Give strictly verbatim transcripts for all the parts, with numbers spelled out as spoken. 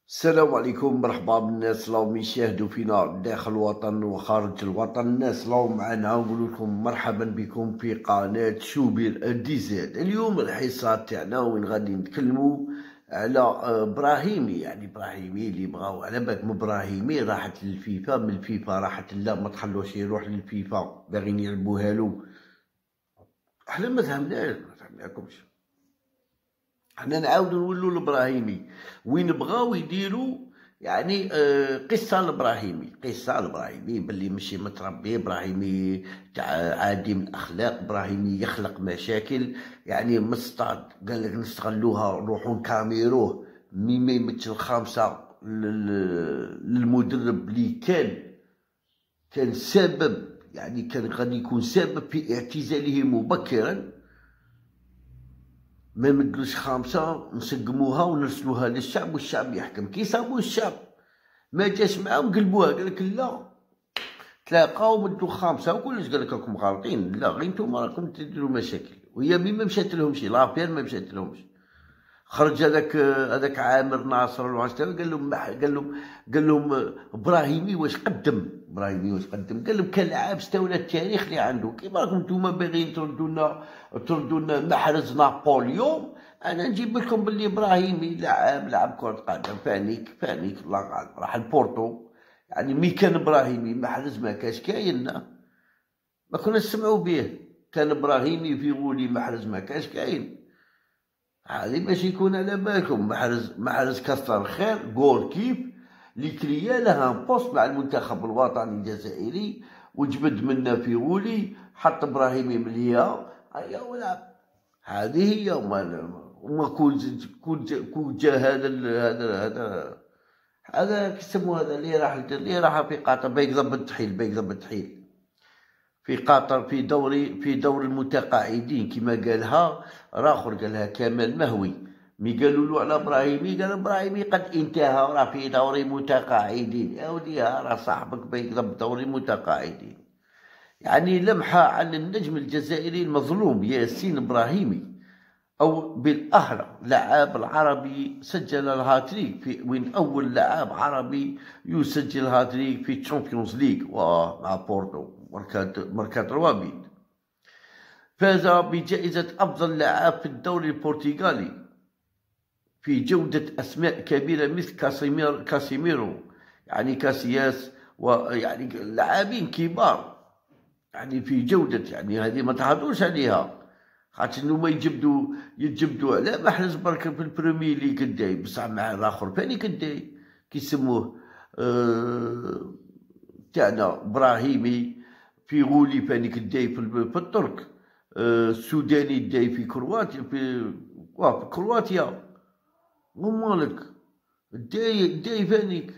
السلام عليكم، مرحبا بالناس اللي راهم يشاهدوا فينا داخل الوطن وخارج الوطن. الناس اللي راهم معنا نقول لكم مرحبا بكم في قناة شوبير دي زاد. اليوم الحصة تاعنا وين غادي نتكلموا على ابراهيمي، يعني ابراهيمي اللي بغاو على بالكم ابراهيمي راحت للفيفا، من الفيفا راحت لا ما تخلوش يروح للفيفا، باغيين يلعبوها له. احنا ما فهمناش ما فهمناكمش. حنا نعاودو نولو لابراهيمي وين بغاو يديروا يعني آه قصه لابراهيمي، قصه لابراهيمي باللي ماشي متربي، ابراهيمي تاع عادي من الاخلاق، ابراهيمي يخلق مشاكل. يعني مصطاد قال لك نستغلوها نروحو نكاميروه مي ما يمثل خمسه للمدرب اللي كان كان سبب، يعني كان غادي يكون سبب في اعتزاله مبكرا. ما يمدلوش خامسة نسقموها ونرسلوها للشعب والشعب يحكم. كي صابوا الشعب ما جاش معاهم قلبوها، قالك لا تلاقاو مدو خامسة وكلش قالك راكم غالطين، لا غير نتوما راكم تديروا مشاكل. وهي مي ما مشاتلهمش لافير، ما مشاتلهمش. خرج هذاك هذاك عامر ناصر الواشتري قال لهم قال لهم قال لهم ابراهيمي واش قدم، ابراهيمي واش قدم، قال لهم كلاعب استولى التاريخ اللي عنده. كيما راكم نتوما باغيين تردوا لنا تردوا لنا محرز نابليون، انا نجيب لكم باللي ابراهيمي لاعب لعب كره قدم فانيك فانيك الله غالب راح البورتو. يعني مي كان ابراهيمي محرز ما كاش كاين، ما كنا نسمعوا به. كان ابراهيمي في غولي محرز ما كاش كاين. هذه باش يكون على بالكم. محرز محرز كثر خير جول كيف اللي كريا لها بوست مع المنتخب الوطني الجزائري وجبد منا في غولي، حط ابراهيمي مليا هيا ولعب. هذه هي. وما كون كون كون جا هذا هذا هذا هذا كيسمو هذا اللي راح اللي راح في قطر بيقضب التحيل بيقضب التحيل في قطر في دوري في دور المتقاعدين كما قالها راخر، قالها كمال مهوي. مي قالوا له على ابراهيمي قال ابراهيمي قد انتهى راه في دوري متقاعدين. يا ودي راه صاحبك بيقضب دوري متقاعدين. يعني لمحه عن النجم الجزائري المظلوم ياسين ابراهيمي، او بالاحرى لاعب العربي سجل الهاتريك في وين اول لاعب عربي يسجل هاتريك في تشامبيونز ليغ ومع بورتو ماركات روابيد. فاز بجائزة أفضل لاعب في الدوري البرتغالي في جودة أسماء كبيرة مثل كاسيمير كاسيميرو يعني كاسياس، ويعني لاعبين كبار يعني في جودة، يعني هذه ما تهضروش عليها. خاطر انهم يجبدوا يتجبدوا على محرز برك في البريمير ليغ كداي، بصح مع الاخر ثاني كداي كيسموه أه تاعنا ابراهيمي في غولي فاني كداي في الترك، أه السوداني داي في كرواتيا في واه في كرواتيا. ومالك داي داي فانيك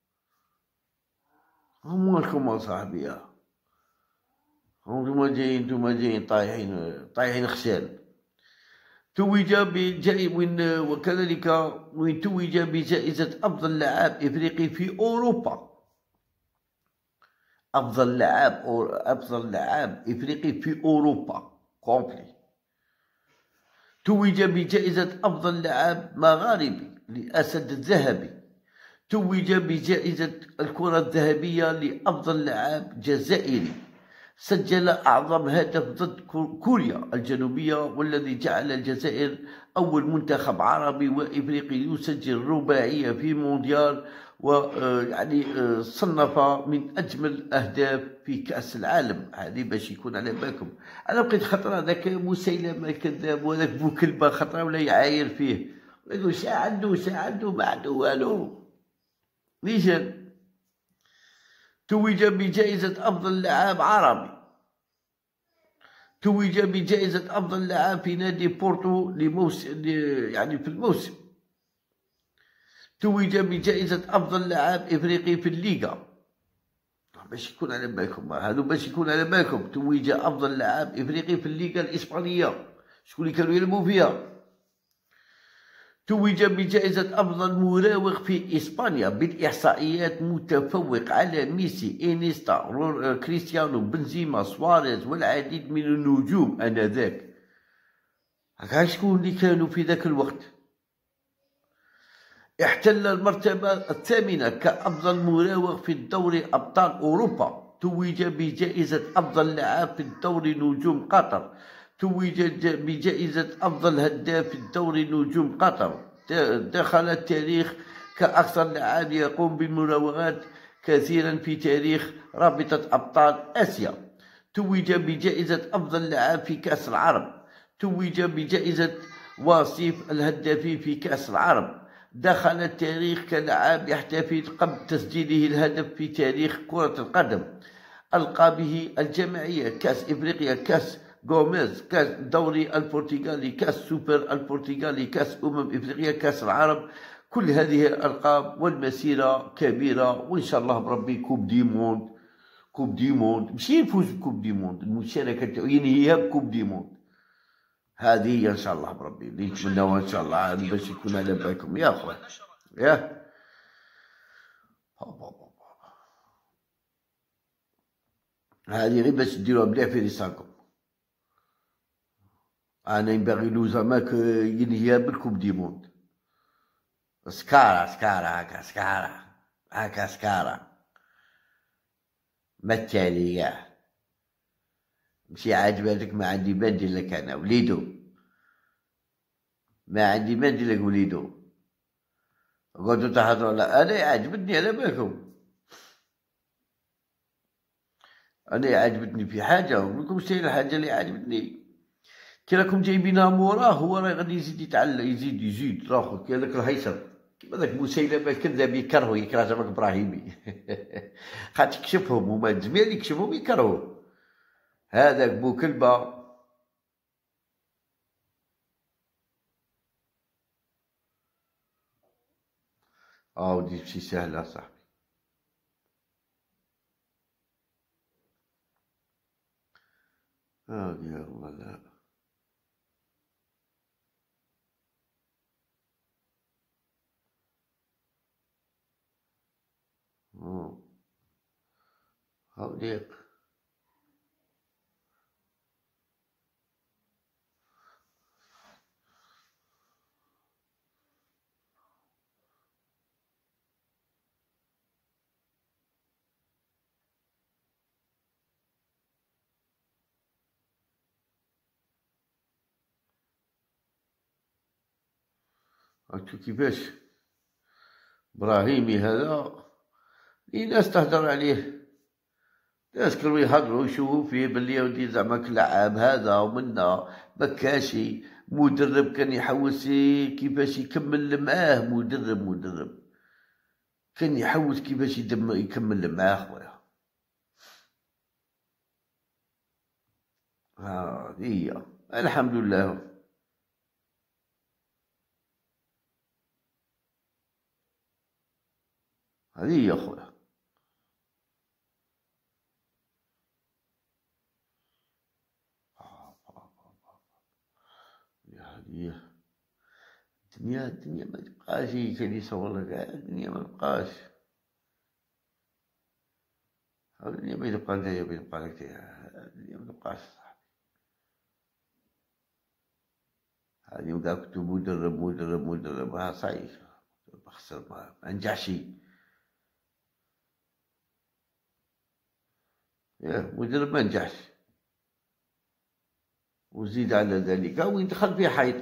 ومالكم اصاحبي، انتوما جايين انتوما جايين طايحين طايحين خشال. توج بجائزة وين وكذلك وين توج بجائزة أفضل لاعب إفريقي في أوروبا. أفضل لاعب أو أفضل لاعب إفريقي في أوروبا كومبلي. توج بجائزة أفضل لاعب مغاربي لأسد الذهبي. توج بجائزة الكرة الذهبية لأفضل لاعب جزائري. سجل أعظم هدف ضد كوريا الجنوبية، والذي جعل الجزائر أول منتخب عربي وإفريقي يسجل رباعية في مونديال، ويعني صنف من أجمل الأهداف في كأس العالم. هذه باش يكون على بالكم. أنا بقيت خطرة ذاك مسيلمة الكذاب وذاك بوكلبة خطرة ولا يعاير فيه ويقول شا عنده شا عنده ما عنده والو. نيشان توج بجائزة أفضل لاعب عربي. توج بجائزة أفضل لاعب في نادي بورتو لموسم يعني في الموسم. توج بجائزة أفضل لاعب إفريقي في الليغا. باش يكون على بالكم هذو باش يكون على بالكم. توج أفضل لاعب إفريقي في الليغا الإسبانية، شكون اللي كانوا يلعبوا فيها. توج بجائزة أفضل مراوغ في إسبانيا بالإحصائيات، متفوق على ميسي إنيستا كريستيانو بنزيما سواريز والعديد من النجوم آنذاك. هكا شكون اللي كانوا في ذاك الوقت. احتل المرتبة الثامنة كأفضل مراوغ في دوري أبطال أوروبا. توج بجائزة أفضل لاعب في الدوري نجوم قطر. توج بجائزة أفضل هداف في الدوري نجوم قطر. دخل التاريخ كأكثر لاعب يقوم بمراوغات كثيرا في تاريخ رابطة أبطال آسيا. توج بجائزة أفضل لاعب في كأس العرب. توج بجائزة وصيف الهدافين في كأس العرب. دخل التاريخ كلاعب يحتفل قبل تسجيله الهدف في تاريخ كرة القدم. ألقابه الجماعية كأس إفريقيا، كأس غوميز، كأس دوري البرتغالي، كأس سوبر البرتغالي، كأس أمم إفريقيا، كأس العرب. كل هذه الألقاب والمسيرة كبيرة، وإن شاء الله بربي كوب دي موند. كوب دي موند ماشي يفوز بكوب دي موند، المشاركة تاعو ينهيها بكوب دي موند. هذه هي ان شاء الله بربي اللي نتمناوها ان شاء الله باش يكون على بالكم يا خويا. ياه هذه غير باش ديروها مليح في رسالكم. انا ينبغي له زعما ينهيها بالكوب دي موند. سكارة سكارة هكا سكارة هكا سكارة مثالي كاع. ماشي عاجباتك ما عندي ما ندير لك انا وليدو، ما عندي ما ندير لك وليدو. قعدوا تحضروا على انا عجبتني على بالكم. انا عجبتني في حاجه ولكم شي الحاجه اللي عجبتني كي راكم جايبينها موراه، هو راه غادي يزيد يتعلق يزيد يزيد راهو كي هذاك الهيثم كيما داك مسيلمه الكذاب يكرهو يكره زعما ابراهيمي خاطر يكشفهم هما الجميع اللي يكشفهم يكرهوه. هذاك بوكلبه اه ودي شي سهله صاحبي. اه يا الله لا اه هاوديك هاكتو كيفاش ابراهيمي هذا لي ناس تهدر عليه، ناس كانوا يهضروا يشوفوا فيه بلي يا ودي زعما كلاعب هذا ومنا مكاشي مدرب كان يحوس كيفاش يكمل معاه. مدرب مدرب كان يحوس كيفاش يدم يكمل معاه خويا. هذه هي الحمد لله. هذه هي خويا. هذه الدنيا الدنيا ما تبقاش كان يصور لك الدنيا ما تبقاش. الدنيا ما تبقى نتايا ما تبقى لك الدنيا ما تبقاش. هذه وكاع كنت مدرب مدرب مدرب ها صاير بخسر ما نجحش. ياه مدرب ما نجحش وزيد على ذلك وين دخل في حيط.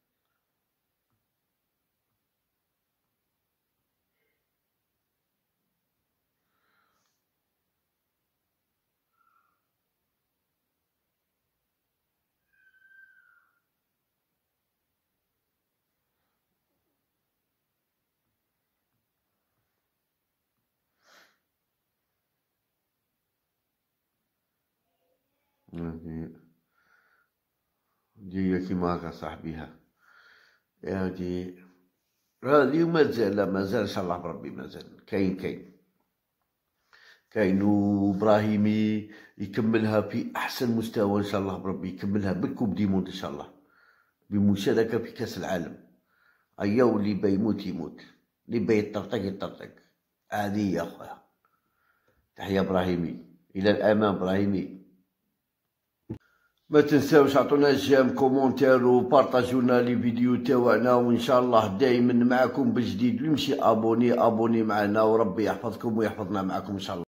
دي كيما هكا صاحبيها هادي هادي مازال مازال ان شاء الله بربي مازال كاين كاين كاين وابراهيمي يكملها في احسن مستوى ان شاء الله بربي يكملها بالكوب دي موند ان شاء الله بمشاركه في كاس العالم. ايا واللي بيموت يموت اللي بيطرطق يطرطق. هذه يا خويا تحيا ابراهيمي الى الامام ابراهيمي. ما تنساوش عطونا جيم كومونتير وبارطاجونا لي فيديو تاوعنا، وان شاء الله دائما معكم بجديد. ويمشي ابوني ابوني معنا، وربي يحفظكم ويحفظنا معكم ان شاء الله.